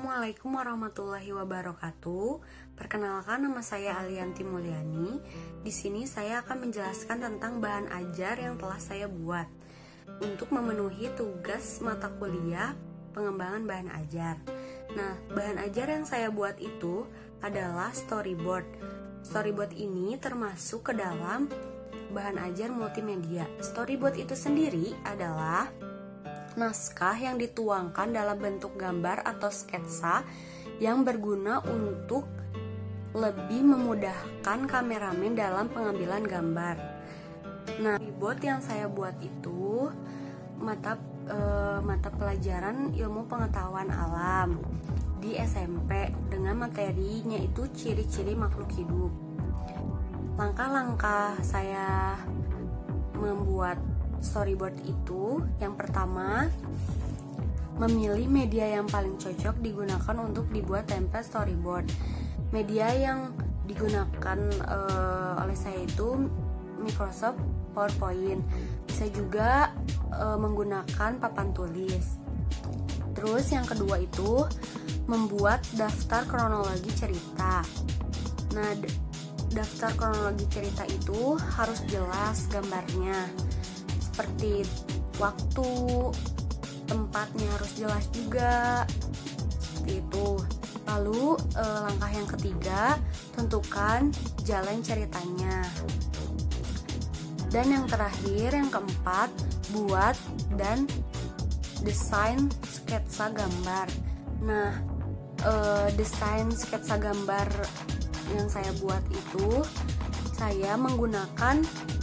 Assalamualaikum warahmatullahi wabarakatuh. Perkenalkan, nama saya Alianti Mulyani. Di sini saya akan menjelaskan tentang bahan ajar yang telah saya buat untuk memenuhi tugas mata kuliah pengembangan bahan ajar. Nah, bahan ajar yang saya buat itu adalah storyboard. Storyboard ini termasuk ke dalam bahan ajar multimedia. Storyboard itu sendiri adalah naskah yang dituangkan dalam bentuk gambar atau sketsa yang berguna untuk lebih memudahkan kameramen dalam pengambilan gambar. Nah, storyboard yang saya buat itu mata pelajaran ilmu pengetahuan alam di SMP dengan materinya itu ciri-ciri makhluk hidup. Langkah-langkah saya membuat storyboard itu, yang pertama, memilih media yang paling cocok digunakan untuk dibuat template storyboard. Media yang digunakan oleh saya itu Microsoft PowerPoint. Bisa juga menggunakan papan tulis. Terus yang kedua itu membuat daftar kronologi cerita. Nah, daftar kronologi cerita itu harus jelas gambarnya, seperti waktu, tempatnya harus jelas juga, seperti itu. Lalu langkah yang ketiga, tentukan jalan ceritanya. Dan yang terakhir, yang keempat, buat dan desain sketsa gambar. Nah, desain sketsa gambar yang saya buat itu, saya menggunakan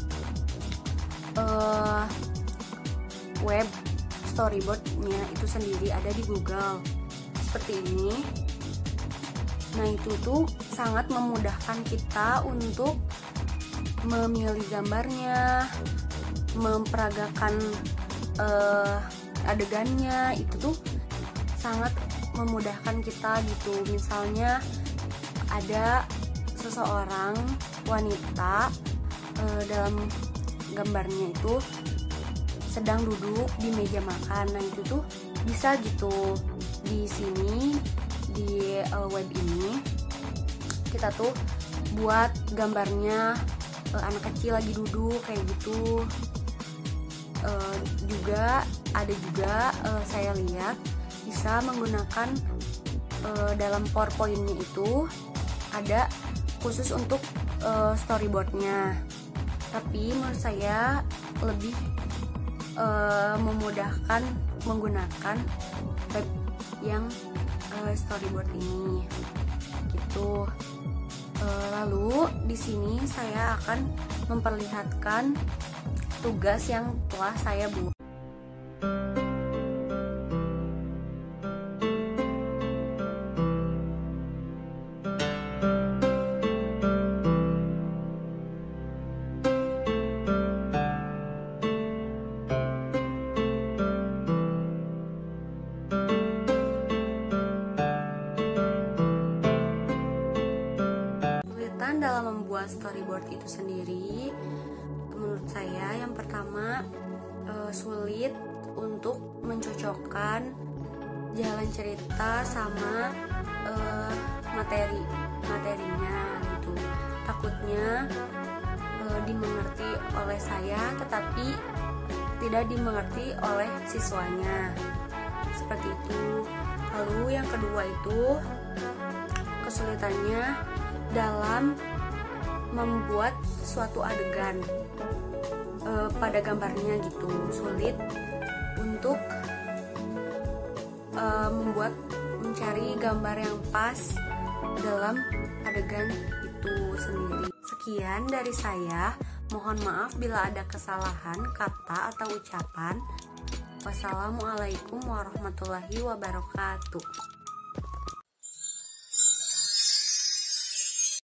web storyboardnya itu sendiri, ada di Google seperti ini. Nah, itu tuh sangat memudahkan kita untuk memilih gambarnya, memperagakan adegannya, itu tuh sangat memudahkan kita gitu. Misalnya ada seseorang wanita dalam gambarnya itu sedang duduk di meja makan. Nah, itu tuh bisa gitu di sini, di web ini kita tuh buat gambarnya anak kecil lagi duduk kayak gitu. Juga ada juga saya lihat bisa menggunakan dalam PowerPoint-nya itu ada khusus untuk storyboardnya. Tapi menurut saya lebih memudahkan menggunakan web yang storyboard ini gitu. Lalu di sini saya akan memperlihatkan tugas yang telah saya buat. Dalam membuat storyboard itu sendiri, menurut saya yang pertama sulit untuk mencocokkan jalan cerita sama materinya gitu. Takutnya dimengerti oleh saya tetapi tidak dimengerti oleh siswanya, seperti itu. Lalu yang kedua itu kesulitannya dalam membuat suatu adegan pada gambarnya gitu, sulit untuk mencari gambar yang pas dalam adegan itu sendiri. Sekian dari saya, mohon maaf bila ada kesalahan kata atau ucapan. Wassalamualaikum warahmatullahi wabarakatuh.